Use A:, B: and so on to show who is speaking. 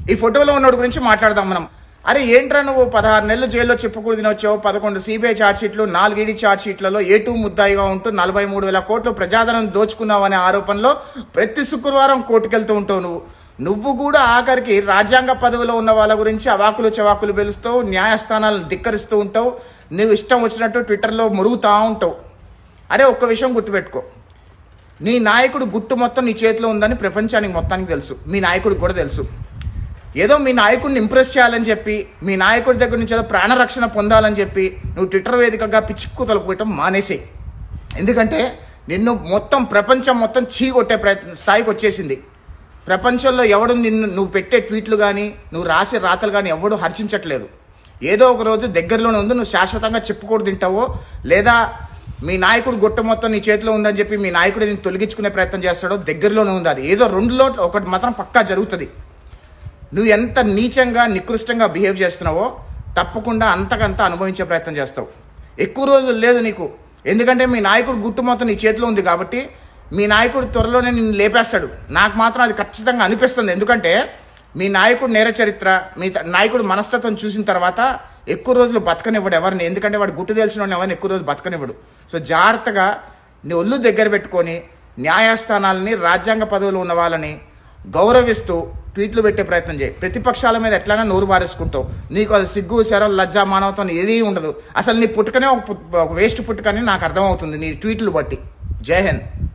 A: ఈ ఫోటోలో ఉన్నోడి గురించి మాట్లాడదాం మనం. అరే ఏంట్రా నువ్వు 16 నెలలు జైల్లో చెప్పుకూడదు తినొచ్చావు, 11 సిబిఐ ఛార్జ్షీట్లు, 4 ఈడీ ఛార్జ్షీట్లలో A2 ముద్దాయిగా ఉంటూ 43,000 కోట్లు ప్రజాధనం దోచుకున్నావు అనే ఆరోపణలో ప్రతి శుక్రవారం కోర్టుకెళ్తూ ఉంటావు. నువ్వు కూడా ఆఖరికి రాజ్యాంగ పదవిలో ఉన్న వాళ్ళ గురించి అవాకులు చవాకులు పెలుస్తావు, న్యాయస్థానాలను ధిక్కరిస్తూ ఉంటావు, నువ్వు ఇష్టం వచ్చినట్టు ట్విట్టర్లో మురుగుతూ ఉంటావు. అరే ఒక్క విషయం గుర్తుపెట్టుకో, నీ నాయకుడు గుట్టు మొత్తం నీ చేతిలో ఉందని ప్రపంచానికి మొత్తానికి తెలుసు, మీ నాయకుడికి కూడా తెలుసు. ఏదో మీ నాయకుడిని ఇంప్రెస్ చేయాలని చెప్పి, మీ నాయకుడి దగ్గర నుంచి ఏదో ప్రాణరక్షణ పొందాలని చెప్పి నువ్వు ట్విట్టర్ వేదికగా పిచ్చిక్కు తలుపుకోవటం మానేసేయి. ఎందుకంటే నిన్ను మొత్తం ప్రపంచం మొత్తం చీకొట్టే స్థాయికి వచ్చేసింది. ప్రపంచంలో ఎవడు నువ్వు పెట్టే ట్వీట్లు కానీ నువ్వు రాసే రాతలు కానీ ఎవడు హర్షించట్లేదు. ఏదో ఒక రోజు దగ్గరలోనే ఉంది, నువ్వు శాశ్వతంగా చెప్పుకూడదు తింటావో, లేదా మీ నాయకుడు గుట్ట మొత్తం నీ చేతిలో ఉందని చెప్పి మీ నాయకుడు నేను తొలగించుకునే ప్రయత్నం చేస్తాడో దగ్గరలోనే ఉంది. అది ఏదో రెండులో ఒకటి మాత్రం పక్కా జరుగుతుంది. నువ్వు ఎంత నీచంగా నికృష్టంగా బిహేవ్ చేస్తున్నావో తప్పకుండా అంతకంతా అనుభవించే ప్రయత్నం చేస్తావు. ఎక్కువ రోజులు లేదు నీకు, ఎందుకంటే మీ నాయకుడు గుట్టు మొత్తం నీ చేతిలో ఉంది కాబట్టి మీ నాయకుడు త్వరలోనే నిన్ను లేపేస్తాడు. నాకు మాత్రం అది ఖచ్చితంగా అనిపిస్తుంది. ఎందుకంటే మీ నాయకుడు నేర చరిత్ర, మీ నాయకుడు మనస్తత్వం చూసిన తర్వాత ఎక్కువ రోజులు బతకనివ్వడు ఎవరిని, ఎందుకంటే వాడు గుట్టు తెలిసిన వాడిని ఎవరిని ఎక్కువ రోజులు బతకనివ్వడు. సో జాగ్రత్తగా నీ ఒళ్ళు దగ్గర పెట్టుకొని న్యాయస్థానాలని, రాజ్యాంగ పదవులు ఉన్న వాళ్ళని గౌరవిస్తూ ట్వీట్లు పెట్టే ప్రయత్నం చేయి. ప్రతిపక్షాల మీద ఎట్లైనా నోరు బారేసుకుంటావు. నీకు అది సిగ్గు, శరం, లజ్జ, మానవత్వం ఏదీ ఉండదు. అసలు నీ పుట్టుకనే ఒక వేస్ట్ పుట్టుకని నాకు అర్థమవుతుంది నీ ట్వీట్లు బట్టి. జై హింద్.